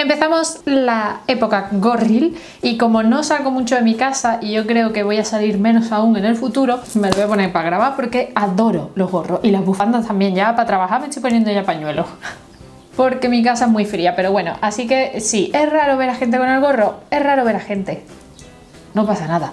Empezamos la época gorril y como no salgo mucho de mi casa y yo creo que voy a salir menos aún en el futuro, me lo voy a poner para grabar porque adoro los gorros y las bufandas también. Ya para trabajar me estoy poniendo ya pañuelos porque mi casa es muy fría, pero bueno, así que sí, es raro ver a gente con el gorro, es raro ver a gente, no pasa nada.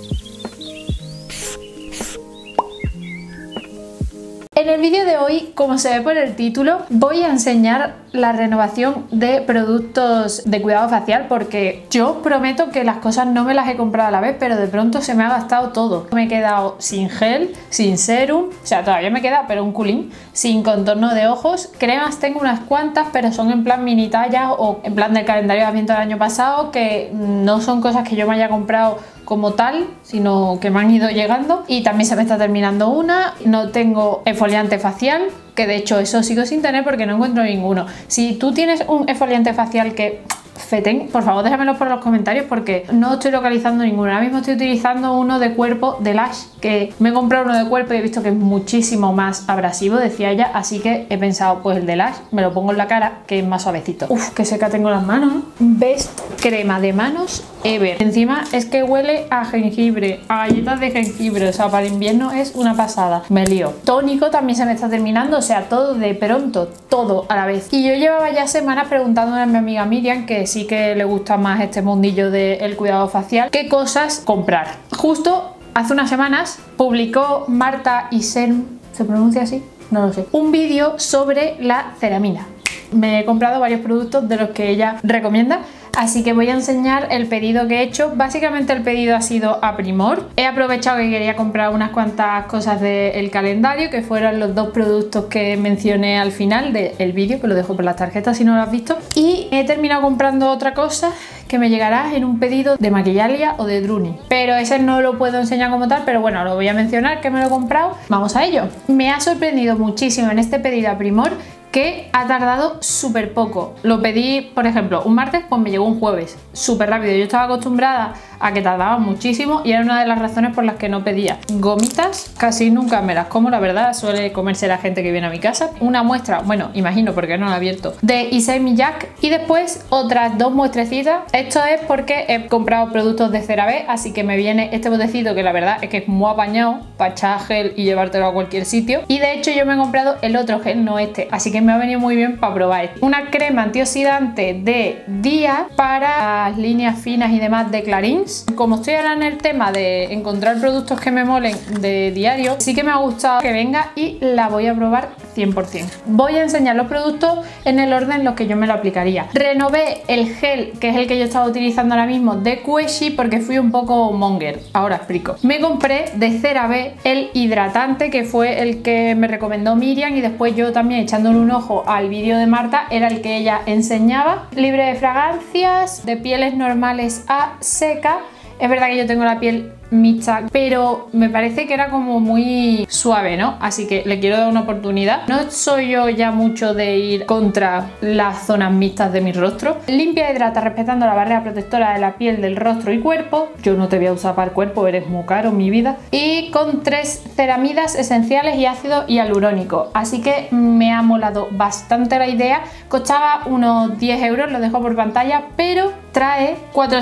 En el vídeo de hoy, como se ve por el título, voy a enseñar la renovación de productos de cuidado facial porque yo prometo que las cosas no me las he comprado a la vez, pero de pronto se me ha gastado todo. Me he quedado sin gel, sin serum, o sea, todavía me queda, pero un culín, sin contorno de ojos. Cremas tengo unas cuantas, pero son en plan mini tallas o en plan del calendario de Adviento del año pasado, que no son cosas que yo me haya comprado como tal, sino que me han ido llegando. Y también se me está terminando una. No tengo exfoliante facial, que de hecho eso sigo sin tener porque no encuentro ninguno. Si tú tienes un exfoliante facial que feten, por favor déjamelo por los comentarios porque no estoy localizando ninguno. Ahora mismo estoy utilizando uno de cuerpo de Lash, que me he comprado uno de cuerpo y he visto que es muchísimo más abrasivo, decía ella, así que he pensado, pues el de Lash me lo pongo en la cara, que es más suavecito. Uf, qué seca tengo las manos. Best crema de manos ever. Encima es que huele a jengibre, a galletas de jengibre, o sea, para invierno es una pasada. Me lío. Tónico también se me está terminando, o sea, todo de pronto, todo a la vez. Y yo llevaba ya semanas preguntándole a mi amiga Miriam, que sí que le gusta más este mundillo del cuidado facial, qué cosas comprar. Justo hace unas semanas publicó Marta Isen, ¿se pronuncia así? No lo sé. Un vídeo sobre la ceramina. Me he comprado varios productos de los que ella recomienda, así que voy a enseñar el pedido que he hecho. Básicamente el pedido ha sido a Primor. He aprovechado que quería comprar unas cuantas cosas del calendario, que fueron los dos productos que mencioné al final del vídeo, que lo dejo por las tarjetas si no lo has visto. Y he terminado comprando otra cosa que me llegará en un pedido de Maquillalia o de Druni, pero ese no lo puedo enseñar como tal, pero bueno, lo voy a mencionar que me lo he comprado. Vamos a ello. Me ha sorprendido muchísimo en este pedido a Primor que ha tardado súper poco. Lo pedí, por ejemplo, un martes, pues me llegó un jueves, súper rápido. Yo estaba acostumbrada a que tardaba muchísimo y era una de las razones por las que no pedía. Gomitas casi nunca me las como, la verdad, suele comerse la gente que viene a mi casa. Una muestra, bueno, imagino porque no la he abierto, de Issey Miyake y después otras dos muestrecitas. Esto es porque he comprado productos de CeraVe, así que me viene este botecito que la verdad es que es muy apañado para echar gel y llevártelo a cualquier sitio. Y de hecho yo me he comprado el otro gel, no este, así que me ha venido muy bien para probar esto. Una crema antioxidante de día para las líneas finas y demás de Clarins. Como estoy ahora en el tema de encontrar productos que me molen de diario, sí que me ha gustado que venga y la voy a probar 100%. Voy a enseñar los productos en el orden en los que yo me lo aplicaría. Renové el gel, que es el que yo estaba utilizando ahora mismo, de Queshi, porque fui un poco monger. Ahora explico. Me compré de CeraVe el hidratante, que fue el que me recomendó Miriam, y después yo también, echándole un ojo al vídeo de Marta, era el que ella enseñaba. Libre de fragancias, de pieles normales a seca. Es verdad que yo tengo la piel mixta, pero me parece que era como muy suave, ¿no? Así que le quiero dar una oportunidad. No soy yo ya mucho de ir contra las zonas mixtas de mi rostro. Limpia e hidrata respetando la barrera protectora de la piel, del rostro y cuerpo. Yo no te voy a usar para el cuerpo, eres muy caro, mi vida. Y con 3 ceramidas esenciales y ácido hialurónico. Así que me ha molado bastante la idea. Costaba unos 10 euros, lo dejo por pantalla, pero trae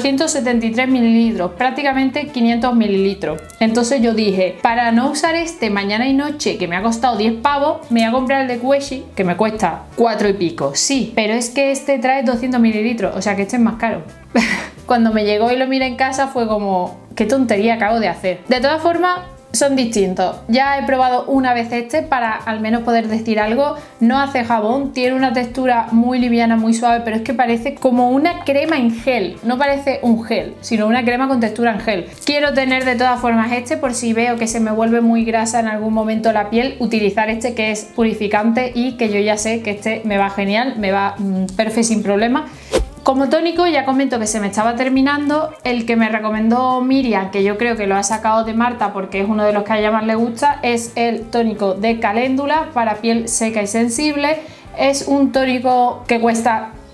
473 mililitros, prácticamente 500 mililitros. Entonces yo dije, para no usar este mañana y noche, que me ha costado 10 pavos, me voy a comprar el de Queshi, que me cuesta 4 y pico. Sí, pero es que este trae 200 mililitros, o sea que este es más caro. Cuando me llegó y lo miré en casa fue como, qué tontería acabo de hacer. De todas formas, son distintos. Ya he probado una vez este para al menos poder decir algo. No hace jabón, tiene una textura muy liviana, muy suave, pero es que parece como una crema en gel. No parece un gel, sino una crema con textura en gel. Quiero tener de todas formas este por si veo que se me vuelve muy grasa en algún momento la piel, utilizar este que es purificante y que yo ya sé que este me va genial, me va perfecto sin problema. Como tónico ya comento que se me estaba terminando el que me recomendó Miriam, que yo creo que lo ha sacado de Marta porque es uno de los que a ella más le gusta, es el tónico de Caléndula para piel seca y sensible. Es un tónico que cuesta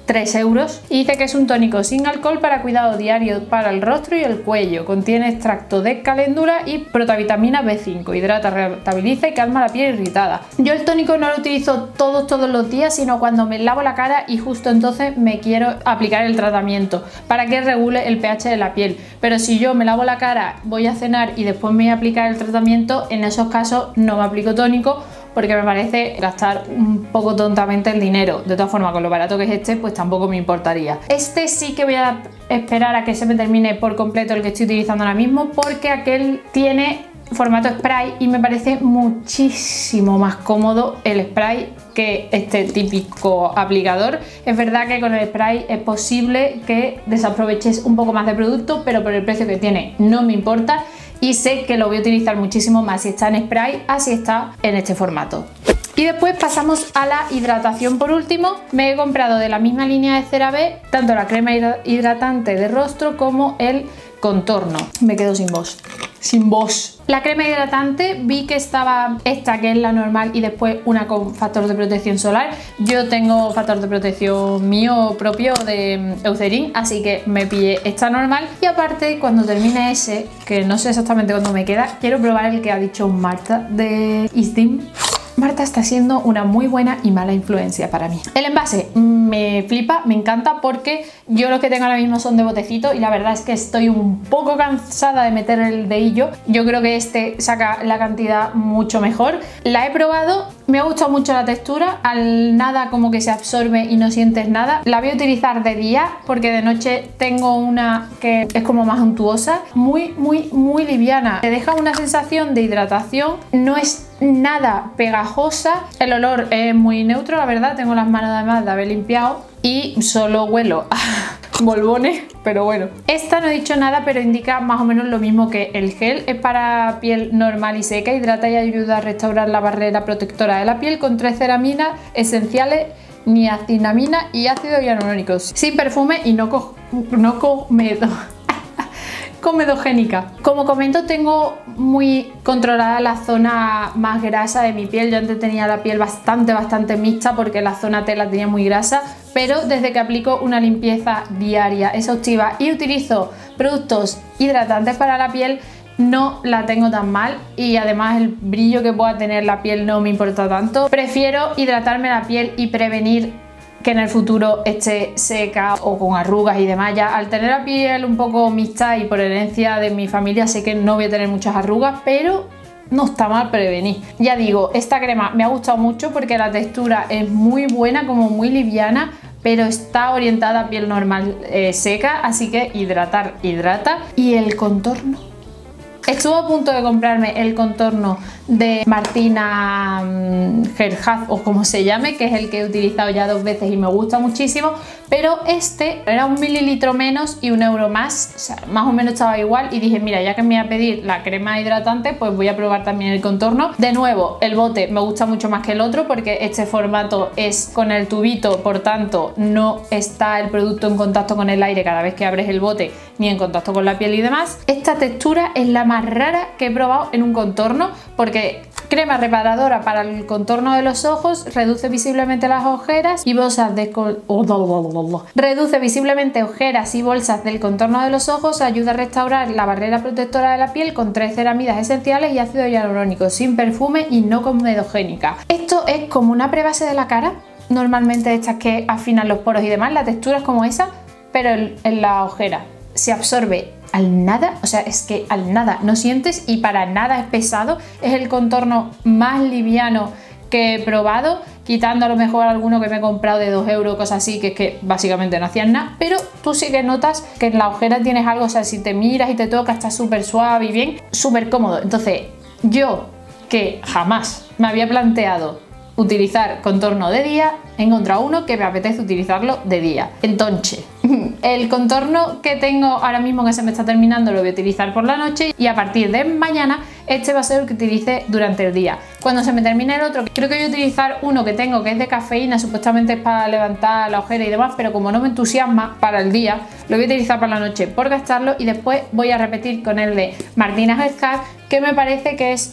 3 euros. Y dice que es un tónico sin alcohol para cuidado diario para el rostro y el cuello. Contiene extracto de caléndula y protovitamina B5. Hidrata, restabiliza y calma la piel irritada. Yo el tónico no lo utilizo todos los días, sino cuando me lavo la cara y justo entonces me quiero aplicar el tratamiento para que regule el pH de la piel. Pero si yo me lavo la cara, voy a cenar y después me voy a aplicar el tratamiento, en esos casos no me aplico tónico porque me parece gastar un poco tontamente el dinero. De todas formas, con lo barato que es este, pues tampoco me importaría. Este sí que voy a esperar a que se me termine por completo el que estoy utilizando ahora mismo, porque aquel tiene formato spray y me parece muchísimo más cómodo el spray que este típico aplicador. Es verdad que con el spray es posible que desaproveches un poco más de producto, pero por el precio que tiene no me importa y sé que lo voy a utilizar muchísimo más si está en spray, así está en este formato. Y después pasamos a la hidratación. Por último, me he comprado de la misma línea de CeraVe tanto la crema hidratante de rostro como el contorno. Me quedo sin voz. Sin voz. La crema hidratante vi que estaba esta, que es la normal, y después una con factor de protección solar. Yo tengo factor de protección mío propio de Eucerin, así que me pillé esta normal. Y aparte, cuando termine ese, que no sé exactamente cuándo me queda, quiero probar el que ha dicho Marta de Isdim. Marta está siendo una muy buena y mala influencia para mí. El envase me flipa, me encanta, porque yo los que tengo ahora mismo son de botecito y la verdad es que estoy un poco cansada de meter el dedillo. Yo creo que este saca la cantidad mucho mejor. La he probado, me ha gustado mucho la textura, al nada como que se absorbe y no sientes nada. La voy a utilizar de día porque de noche tengo una que es como más untuosa, muy liviana. Te deja una sensación de hidratación, no es nada pegajosa, el olor es muy neutro, la verdad. Tengo las manos además de haber limpiado y solo huelo a bolbones, pero bueno. Esta no he dicho nada, pero indica más o menos lo mismo que el gel. Es para piel normal y seca, hidrata y ayuda a restaurar la barrera protectora de la piel con 3 ceraminas esenciales, niacinamina y ácido hialurónico, sin perfume y no comedogénica. Como comento, tengo muy controlada la zona más grasa de mi piel. Yo antes tenía la piel bastante mixta porque la zona tela tenía muy grasa, pero desde que aplico una limpieza diaria exhaustiva y utilizo productos hidratantes para la piel, no la tengo tan mal, y además el brillo que pueda tener la piel no me importa tanto. Prefiero hidratarme la piel y prevenir que en el futuro esté seca o con arrugas y demás. Ya al tener la piel un poco mixta y por herencia de mi familia sé que no voy a tener muchas arrugas, pero no está mal prevenir. Ya digo, esta crema me ha gustado mucho porque la textura es muy buena, como muy liviana, pero está orientada a piel normal seca, así que hidrata. Y el contorno, estuve a punto de comprarme el contorno de Martina Gerhard o como se llame, que es el que he utilizado ya 2 veces y me gusta muchísimo, pero este era 1 mililitro menos y 1 euro más, o sea, más o menos estaba igual, y dije, mira, ya que me voy a pedir la crema hidratante, pues voy a probar también el contorno. De nuevo, el bote me gusta mucho más que el otro porque este formato es con el tubito, por tanto no está el producto en contacto con el aire cada vez que abres el bote, ni en contacto con la piel y demás. Esta textura es la más rara que he probado en un contorno, porque crema reparadora para el contorno de los ojos, reduce visiblemente las ojeras y bolsas de reduce visiblemente ojeras y bolsas del contorno de los ojos, ayuda a restaurar la barrera protectora de la piel con 3 ceramidas esenciales y ácido hialurónico, sin perfume y no comedogénica. Esto es como una prebase de la cara, normalmente estas que afinan los poros y demás. La textura es como esa, pero en la ojera se absorbe al nada, o sea, es que al nada no sientes y para nada es pesado. Es el contorno más liviano que he probado, quitando a lo mejor alguno que me he comprado de 2 euros, cosas así, que es que básicamente no hacían nada, pero tú sí que notas que en la ojera tienes algo, o sea, si te miras y te tocas está súper suave y bien, súper cómodo. Entonces, yo que jamás me había planteado utilizar contorno de día, he encontrado uno que me apetece utilizarlo de día. Entonces, el contorno que tengo ahora mismo, que se me está terminando, lo voy a utilizar por la noche, y a partir de mañana este va a ser el que utilice durante el día. Cuando se me termine el otro, creo que voy a utilizar uno que tengo que es de cafeína, supuestamente es para levantar la ojera y demás, pero como no me entusiasma para el día, lo voy a utilizar para la noche por gastarlo, y después voy a repetir con el de Martina Gerhard, que me parece que es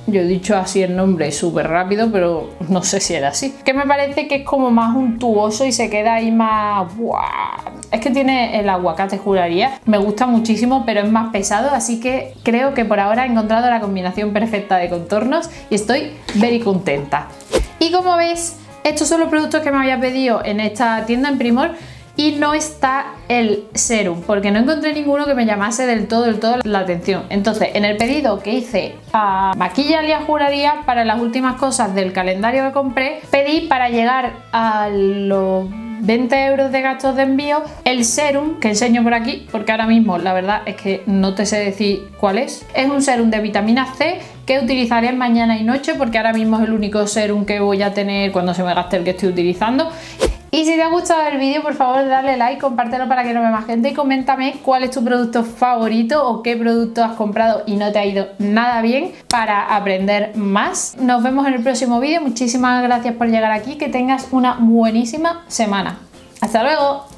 Yo he dicho así el nombre súper rápido, pero no sé si era así. Que me parece que es como más untuoso y se queda ahí más... ¡Buah! Es que tiene el aguacate, juraría. Me gusta muchísimo, pero es más pesado, así que creo que por ahora he encontrado la combinación perfecta de contornos y estoy very contenta. Y como veis, estos son los productos que me había pedido en esta tienda en Primor. Y no está el serum, porque no encontré ninguno que me llamase del todo la atención. Entonces, en el pedido que hice a Maquillalia Juraría, para las últimas cosas del calendario que compré, pedí para llegar a los 20 euros de gastos de envío el serum que enseño por aquí, porque ahora mismo la verdad es que no te sé decir cuál es. Es un serum de vitamina C que utilizaré mañana y noche, porque ahora mismo es el único serum que voy a tener cuando se me gaste el que estoy utilizando. Y si te ha gustado el vídeo, por favor dale like, compártelo para que lo vea más gente y coméntame cuál es tu producto favorito o qué producto has comprado y no te ha ido nada bien, para aprender más. Nos vemos en el próximo vídeo. Muchísimas gracias por llegar aquí, que tengas una buenísima semana. ¡Hasta luego!